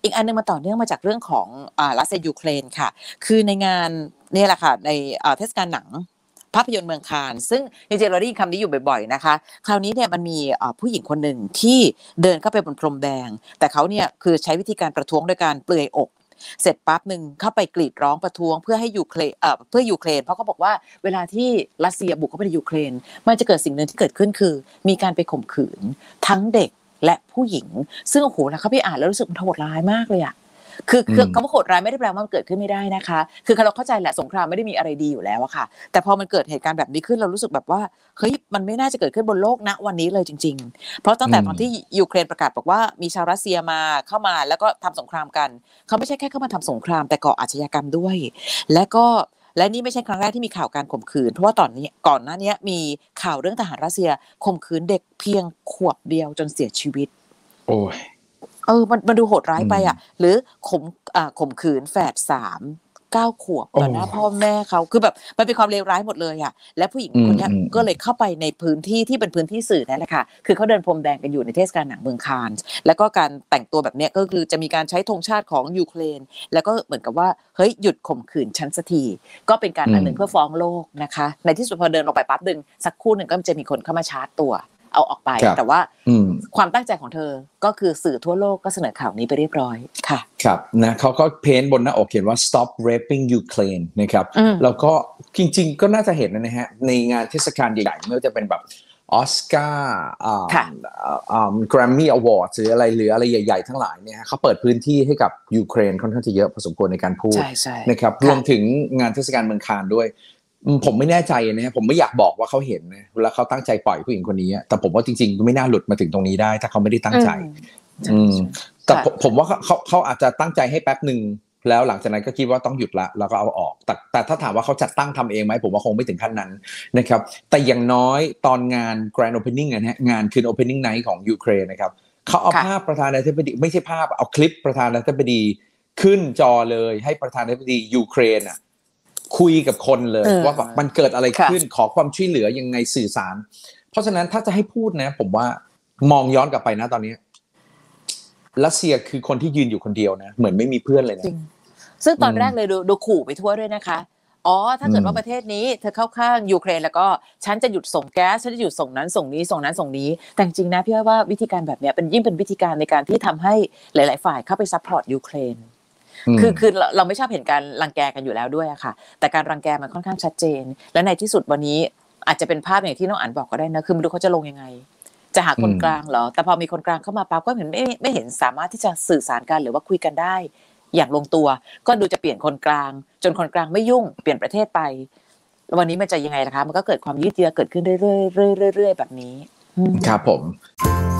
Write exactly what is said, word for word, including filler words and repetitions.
อีกอันนึงมาต่อเนื่องมาจากเรื่องของอ่ารัสเซียยูเครนค่ะคือในงานนี่แหละค่ะในอ่าเทศกาลหนังภาพยนตร์เมืองคานซึ่งจริงๆเราได้ยินคำนี้อยู่บ่อยๆนะคะคราวนี้เนี่ยมันมีผู้หญิงคนหนึ่งที่เดินเข้าไปบนพรมแดงแต่เขาเนี่ยคือใช้วิธีการประท้วงโดยการเปลือยอกเสร็จปั๊บหนึ่งเข้าไปกรีดร้องประท้วงเพื่อให้ยูเครนเอ่อเพื่อยูเครนเพราะเขาบอกว่าเวลาที่รัสเซียบุกเข้าไปในยูเครนมันจะเกิดสิ่งหนึ่งที่เกิดขึ้นคือมีการไปข่มขืนทั้งเด็กและผู้หญิงซึ่งโอ้โหแล้วเขาไปอ่านแล้วรู้สึกมันโหดร้ายมากเลยอะคือคือคำว่าโหดร้ายไม่ได้แปลว่ามันเกิดขึ้นไม่ได้นะคะคือเราเข้าใจแหละสงครามไม่ได้มีอะไรดีอยู่แล้วอะค่ะแต่พอมันเกิดเหตุการณ์แบบนี้ขึ้นเรารู้สึกแบบว่าเฮ้ยมันไม่น่าจะเกิดขึ้นบนโลกณวันนี้เลยจริงๆเพราะตั้งแต่ตอนที่ยูเครนประกาศบอกว่ามีชาวรัสเซียมาเข้ามาแล้วก็ทำสงครามกันเขาไม่ใช่แค่เข้ามาทำสงครามแต่ก่ออาชญากรรมด้วยและก็และนี่ไม่ใช่ครั้งแรกที่มีข่าวการข่มขืนเพราะว่าตอนนี้ก่อนหน้านี้มีข่าวเรื่องทหารรัสเซียข่มขืนเด็กเพียงขวบเดียวจนเสียชีวิตโอ้ยเออมันมันดูโหดร้ายไปอ่ะหรือข่มอ่าข่มขืนแฝดสามเก้าขวบต่อหน้าพ่อแม่เขาคือแบบมันเป็นความเลวร้ายหมดเลยอ่ะและผู้หญิงคนนี้ก็เลยเข้าไปในพื้นที่ที่เป็นพื้นที่สื่อนั่นแหละค่ะคือเขาเดินพรมแดงกันอยู่ในเทศกาลหนังเมืองคานส์แล้วก็การแต่งตัวแบบนี้ก็คือจะมีการใช้ธงชาติของยูเครนแล้วก็เหมือนกับว่าเฮ้ยหยุดข่มขืนฉันสักทีก็เป็นการอันหนึ่งเพื่อฟ้องโลกนะคะในที่สุดพอเดินออกไปปั๊บดึงสักครู่หนึ่งก็จะมีคนเข้ามาชาร์จตัวเอาออกไปแต่ว่าความตั้งใจของเธอก็คือสื่อทั่วโลกก็เสนอข่าวนี้ไปเรียบร้อยค่ะครับนะเขาก็เพ้นบนหน้าอกเขียนว่า stop raping Ukraine นะครับแล้วก็จริงๆก็น่าจะเห็นนะฮะในงานเทศกาลใหญ่ๆไม่ว่าจะเป็นแบบออสการ์อ่าอ่าแกรมมี่อวอร์ดหรืออะไรหรืออะไรใหญ่ๆทั้งหลายเนี่ยเขาเปิดพื้นที่ให้กับยูเครนค่อนข้างจะเยอะพอสมควรในการพูดนะครับรวมถึงงานเทศกาลเมืองคานด้วยผมไม่แน่ใจนะผมไม่อยากบอกว่าเขาเห็นนะแล้วเขาตั้งใจปล่อยผู้หญิงคนนี้แต่ผมว่าจริงๆไม่น่าหลุดมาถึงตรงนี้ได้ถ้าเขาไม่ได้ตั้งใจแต่ผมว่าเขาเขาอาจจะตั้งใจให้แป๊บหนึ่งแล้วหลังจากนั้นก็คิดว่าต้องหยุดละแล้วก็เอาออกแต่แต่ถ้าถามว่าเขาจัดตั้งทำเองไหมผมว่าคงไม่ถึงขั้นนั้นนะครับแต่อย่างน้อยตอนงาน Grand Opening นะฮะงานคืน Opening Night ของยูเครนนะครับเขาเอาภาพประธานาธิบดีไม่ใช่ภาพเอาคลิปประธานาธิบดีขึ้นจอเลยให้ประธานาธิบดียูเครนอ่ะคุยกับคนเลยว่าแบบมันเกิดอะไรขึ้นขอความช่วยเหลือยังไงสื่อสารเพราะฉะนั้นถ้าจะให้พูดนะผมว่ามองย้อนกลับไปนะตอนนี้รัสเซียคือคนที่ยืนอยู่คนเดียวนะเหมือนไม่มีเพื่อนเลยนะซึ่งตอนแรกเลยดูดูขู่ไปทั่วด้วยนะคะอ๋อถ้าเกิดว่าประเทศนี้เธอเข้าข้างยูเครนแล้วก็ฉันจะหยุดส่งแก๊สฉันจะหยุดส่งนั้นส่งนี้ส่งนั้นส่งนี้แต่จริงนะพี่ว่าวิธีการแบบนี้เป็นยิ่งเป็นวิธีการในการที่ทำให้หลายๆฝ่ายเข้าไปซัพพอร์ตยูเครนคือคือเราไม่ชอบเห็นการรังแกกันอยู่แล้วด้วยอะค่ะแต่การรังแกมันค่อนข้างชัดเจนและในที่สุดวันนี้อาจจะเป็นภาพอย่างที่น้องอั๋นบอกก็ได้นะคือไม่รู้เขาจะลงยังไงจะหาคนกลางเหรอแต่พอมีคนกลางเข้ามาปั๊บก็เห็นไม่ไม่เห็นสามารถที่จะสื่อสารกันหรือว่าคุยกันได้อย่างลงตัวก็ดูจะเปลี่ยนคนกลางจนคนกลางไม่ยุ่งเปลี่ยนประเทศไปวันนี้มันจะยังไงล่ะคะมันก็เกิดความยืดเยื้อเกิดขึ้นเรื่อยๆเรื่อยๆเรื่อยๆแบบนี้ครับผม